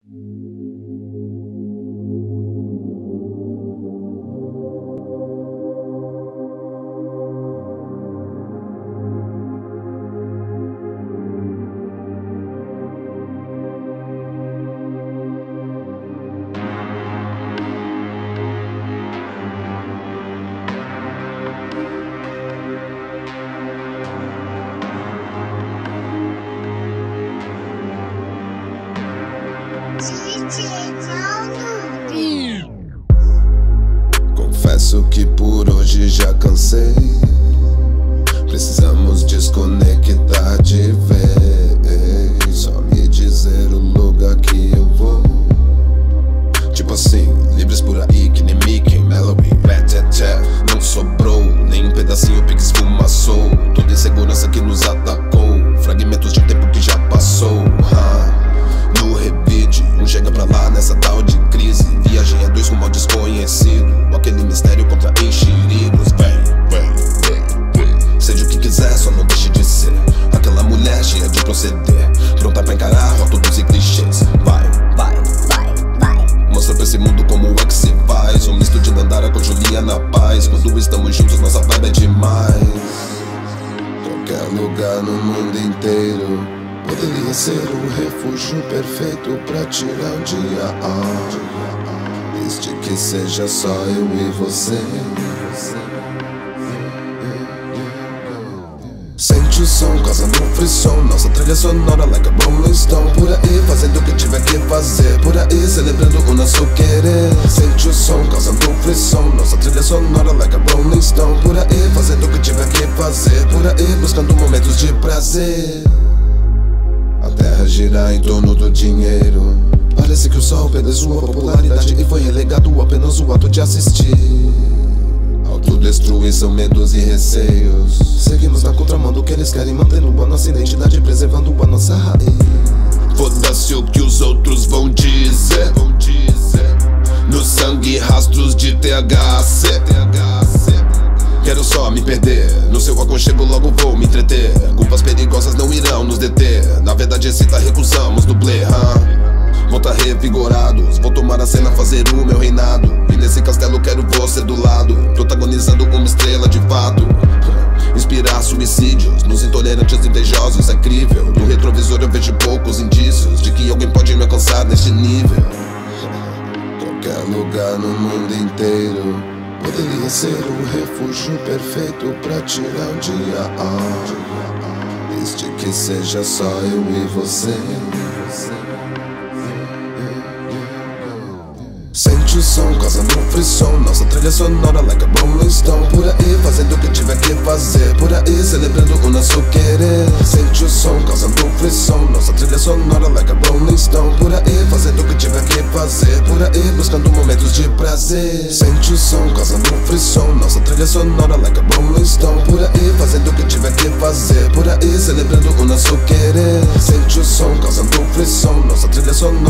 Confesso que por hoje já cansei. Precisamos desconectar de vez. Só me dizer o lugar que eu vou. Tipo assim, livres por aí que nem Mickey, Melody, Rat-tat-tat. Não sobrou nem um pedacinho, pique esfumaçou. Toda insegurança que nos atacou, fragmentos de tempo que já passou. No revide, chega pra lá nessa tal de crise. Viagem a dois rumo ao desconhecido. Aquele mistério contra enxerigos. Vem. Seja o que quiser, só não deixe de ser aquela mulher cheia de proceder, pronta pra encarar rótulos e clichês. Vai. Mostra pra esse mundo como é que se faz. Um misto de Nandara com Juliana Paz. Quando estamos juntos, nossa vibe é demais. Qualquer lugar no mundo inteiro poderia ser o refúgio perfeito pra tirar um dia. Desde que seja só eu e você. Sente o som, causando frisson. Nossa trilha sonora like a Rolling Stone. Por aí, fazendo o que tiver que fazer. Por aí, celebrando o nosso querer. Sente o som, causando frisson. Nossa trilha sonora like a Rolling Stone. Por aí, fazendo o que tiver que fazer. Por aí, buscando momentos de prazer. A terra gira em torno do dinheiro. Parece que o sol perdeu sua popularidade e foi relegado apenas o ato de assistir. Autodestruição, medos e receios. Seguimos na contramão do que eles querem, mantendo a nossa identidade, preservando a nossa raiz. Foda-se o que os outros vão dizer. No sangue rastros de THC. Quero só me perder no seu aconchego, logo vou me entreter. Culpas perigosas não irão nos deter. Na verdade excita, recusamos dublê. Volta revigorados, vou tomar a cena, fazer o meu reinado. E nesse castelo quero você do lado, protagonizando uma estrela de fato. Inspirar suicídios nos intolerantes invejosos é crível. No retrovisor eu vejo poucos indícios de que alguém pode me alcançar neste nível. Qualquer lugar no mundo inteiro poderia ser o refúgio perfeito pra tirar um dia. Desde que seja só eu e você. Sente o som, causando frisson. Nossa trilha sonora like a Rolling Stone. Por aí, fazendo o que tiver que fazer. Por aí, celebrando o nosso querer. Sente o som, causando frisson. Nossa trilha sonora like a Rolling Stone. Por aí, fazendo o que tiver que fazer. Por aí, buscando momentos de prazer. Sente o som, causando frisson. Nossa trilha sonora like a Rolling Stone. Por aí, fazendo o que tiver que fazer. Por aí, celebrando o nosso querer. Sente o som, causando frisson. Nossa trilha sonora